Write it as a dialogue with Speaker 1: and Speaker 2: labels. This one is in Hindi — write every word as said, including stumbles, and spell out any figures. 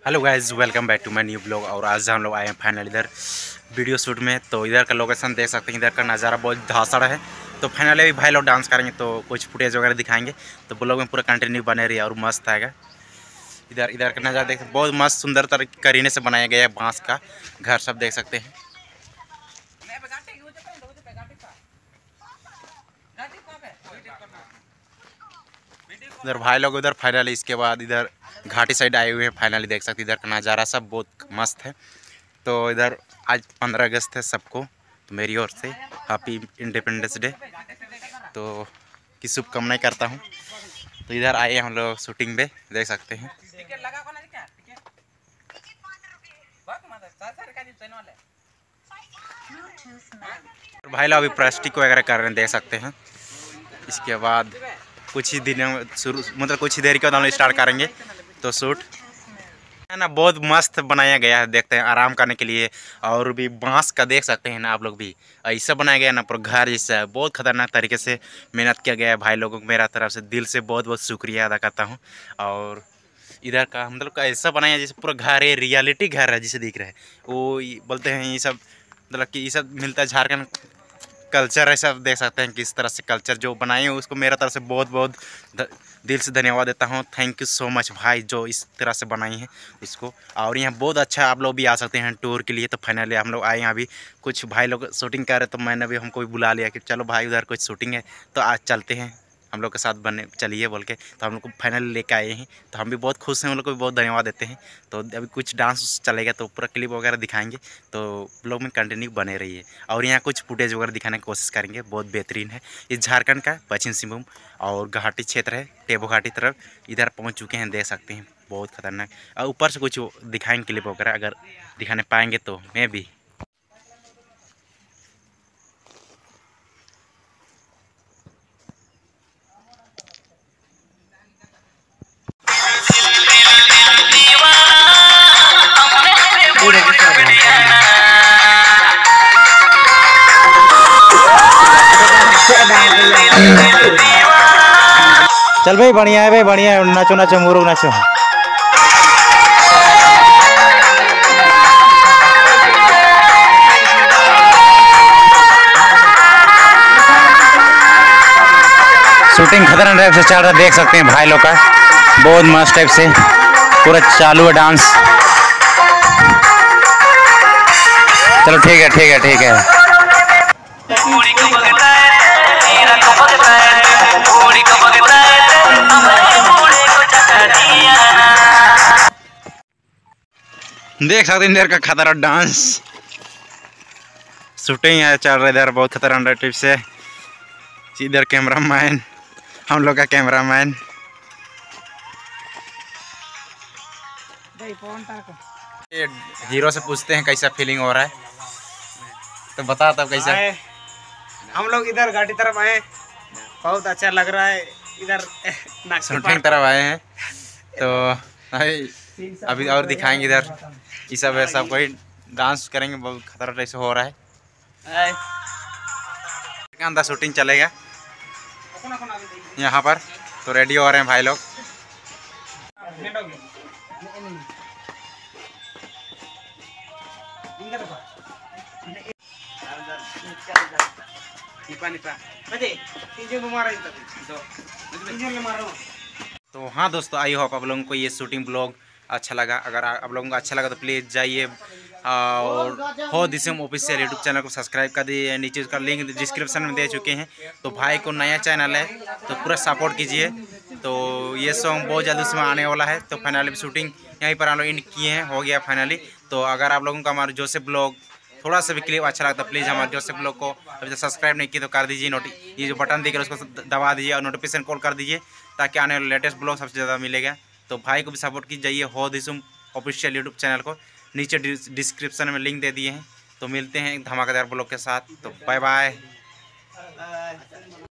Speaker 1: Hello guys, welcome back to my new blog. और आज हम लोग आए हैं फाइनल इधर वीडियो शूट में। तो इधर का लोकेशन देख सकते हैं, इधर का नज़ारा बहुत धासड़ है। तो फाइनली भी भाई लोग डांस करेंगे, तो कुछ फुटेज वगैरह दिखाएंगे। तो ब्लॉग में पूरा कंटिन्यू बने रही और मस्त आएगा। इधर इधर का नज़ारा देख, बहुत मस्त सुंदर तरीके से बनाया गया है। बाँस का घर सब देख सकते हैं। इधर भाई लोग उधर फाइनली इसके बाद इधर घाटी साइड आए हुए हैं। फाइनली देख सकते इधर का नज़ारा सब बहुत मस्त है। तो इधर आज पंद्रह अगस्त है सबको, तो मेरी ओर से हैप्पी इंडिपेंडेंस डे तो की शुभकामनाएं करता हूँ। तो इधर आए हम लोग शूटिंग पे, देख सकते हैं। भाई लोग अभी प्लास्टिक वगैरह कर रहे हैं, देख सकते हैं। इसके बाद कुछ ही दिनों शुरू मतलब कुछ ही देर के बाद हम लोग स्टार्ट करेंगे तो शूट है ना। बहुत मस्त बनाया गया है, देखते हैं आराम करने के लिए। और भी बांस का देख सकते हैं ना आप लोग भी, ऐसा बनाया गया ना पूरा घर जैसा। बहुत खतरनाक तरीके से मेहनत किया गया है भाई लोगों को। मेरा तरफ से दिल से बहुत बहुत शुक्रिया अदा करता हूँ। और इधर का मतलब का ऐसा बनाया जैसे पूरा घर है, रियलिटी घर है जिसे दिख रहा है। वो बोलते हैं ये सब मतलब कि ये सब मिलता है झारखंड कल्चर है। सब देख सकते हैं किस तरह से कल्चर जो बनाए हैं, उसको मेरा तरफ से बहुत बहुत दिल से धन्यवाद देता हूँ। थैंक यू सो मच भाई, जो इस तरह से बनाई है उसको। और यहाँ बहुत अच्छा, आप लोग भी आ सकते हैं टूर के लिए। तो फाइनली हम लोग आए हैं, अभी कुछ भाई लोग शूटिंग कर रहे, तो मैंने भी हमको भी बुला लिया कि चलो भाई उधर कुछ शूटिंग है तो आज चलते हैं हम लोग के साथ बने चलिए बोल के। तो हम लोग को फाइनली लेके आए हैं, तो हम भी बहुत खुश हैं, उन लोग को भी बहुत धन्यवाद देते हैं। तो अभी कुछ डांस चलेगा तो पूरा क्लिप वगैरह दिखाएंगे, तो ब्लॉग में कंटिन्यू बने रहिए। और यहाँ कुछ फुटेज वगैरह दिखाने की कोशिश करेंगे, बहुत बेहतरीन है। इस झारखंड का पश्चिम सिंहभूम और घाटी क्षेत्र है, टेबो घाटी तरफ इधर पहुँच चुके हैं, देख सकते हैं। बहुत खतरनाक। और ऊपर से कुछ दिखाएंगे क्लिप वगैरह, अगर दिखाने पाएंगे तो मैं भी। चल भाई, बढ़िया है भाई, बढ़िया है। नाचो नाचो मुरुग नाचो। शूटिंग खतरनाक टाइप से चल रहा है, देख सकते हैं भाई लोग का। बहुत मस्त टाइप से पूरा चालू है डांस। चलो ठीक है ठीक है ठीक है। देख सकते हैं इधर का खतरनाक डांस शूटिंग है चल रहा है इधर, बहुत खतरनाक टाइप से। इधर कैमरामैन, हम लोग का कैमरामैन। ये हीरो से पूछते हैं कैसा फीलिंग हो रहा है, तो बता तब कैसा।
Speaker 2: हम लोग इधर घाटी तरफ आए, बहुत अच्छा लग रहा है। इधर
Speaker 1: शूटिंग तरफ आए हैं, तो अभी और दिखाएंगे इधर। ये सब है, सब कोई डांस करेंगे, बहुत खतरनाक टाइप से हो रहा है। अंदर शूटिंग चलेगा यहाँ पर, तो रेडी हो रहे हैं भाई लोग। तो हाँ दोस्तों, आई होप आप लोगों को ये शूटिंग ब्लॉग अच्छा लगा। अगर आप लोगों को अच्छा लगा तो प्लीज़ जाइए और हो दिसम ऑफिशियल यूट्यूब चैनल को सब्सक्राइब कर दीजिए। नीचे उसका लिंक डिस्क्रिप्शन में दे चुके हैं। तो भाई को नया चैनल है तो पूरा सपोर्ट कीजिए। तो ये सॉन्ग बहुत जल्द उसमें आने वाला है। तो फाइनली शूटिंग यहीं पर हम लोग इंड किए हैं, हो गया फाइनली। तो अगर आप लोगों को हमारे जोसेफ ब्लॉग थोड़ा सा भी क्लिप अच्छा लगता है, प्लीज़ हमारे जोसेफ ब्लॉग को अभी तक सब्सक्राइब नहीं किया तो कर दीजिए। नोटि ये जो बटन दिख रहा है उसको दबा दीजिए और नोटिफिकेशन कॉल कर दीजिए, ताकि आने वाले लेटेस्ट ब्लॉग सबसे ज़्यादा मिलेगा। तो भाई को भी सपोर्ट कीजिए। हो दिसम ऑफिशियल यूट्यूब चैनल को नीचे डिस्क्रिप्शन में लिंक दे दिए हैं। तो मिलते हैं एक धमाकेदार ब्लॉग के साथ। तो बाय बाय।